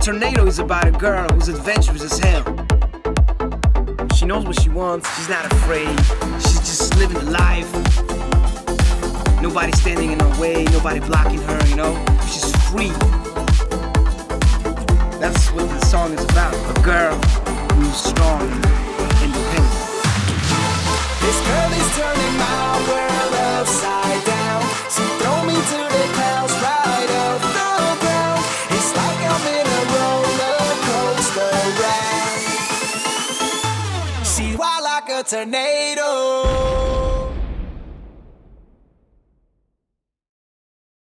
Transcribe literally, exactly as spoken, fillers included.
Tornado is about a girl who's adventurous as hell. She knows what she wants, she's not afraid. She's just living the life. Nobody standing in her way, nobody blocking her, you know? She's free. That's what the song is about. A girl who's strong and independent. This girl is turning my world upside down. She throw me to the clouds, right off the ground. It's like I'm in a roller coaster ride. She's wild like a tornado.